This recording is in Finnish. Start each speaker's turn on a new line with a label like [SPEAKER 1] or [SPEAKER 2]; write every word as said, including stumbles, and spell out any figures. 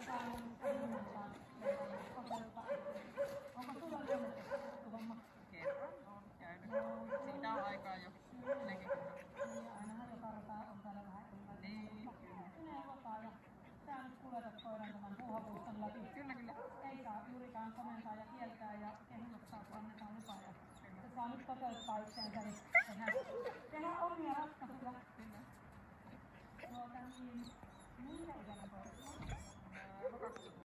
[SPEAKER 1] Onko sulla lennätetty?
[SPEAKER 2] Kerran on käynyt. Siitä on aikaa jo neljäkymmentä.
[SPEAKER 1] Niin, ainahan joka rata on täällä vähän erilainen.
[SPEAKER 2] Niin, kyllä.
[SPEAKER 1] Neuvotaan ja sä nyt kuljetat koiran tämän puuhapuuston läpi.
[SPEAKER 2] Kyllä, kyllä.
[SPEAKER 1] Ei saa juurikaan komentaa ja kieltää ja kehityksaa, kun annetaan lupaa. Ja se saa nyt toteuttaa itseänsä ja tehdä, tehdä omia ratkaisuja.
[SPEAKER 2] Kyllä.
[SPEAKER 1] Tuota niin, minkä ikäinen koira?
[SPEAKER 2] Lokakuussa